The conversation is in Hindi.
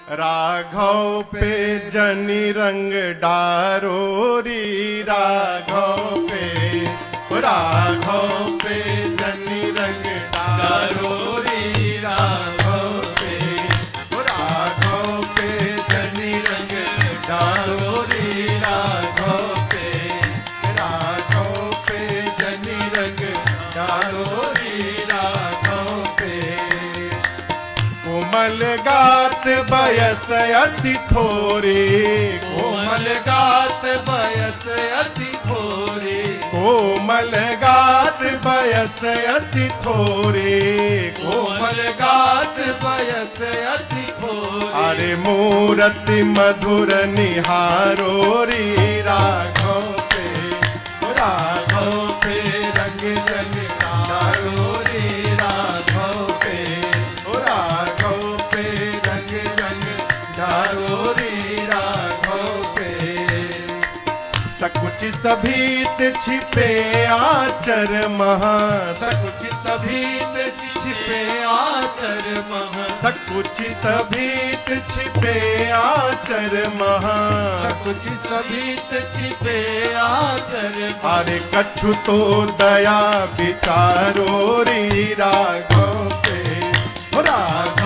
राघव पे जनी रंग डारो री, राघव पे जनी रंग डारो री, राघव पे जनी रंग डारो री, राघव पे जनी रंग डारो री, राघव पे कोमल गात बयस अति थोरी, कोमल गात बयस अति थोरी, कोमल गात बयस अति थोरी, कोमल गात बयस अति थोरी। अरे मूरति मधुर निहारो री, राघव पे रंग जन डारो री, राघव पे रंग जन डारो री, राघव पे सकुच सभीत छिपे आचर महा, सकुच सभीत छिपे आचर महा, सकुच सभीत छिपे आचर महा, सकुच सभीत छिपे आचर। अरे कछु तो दया विचारो री, राघव पे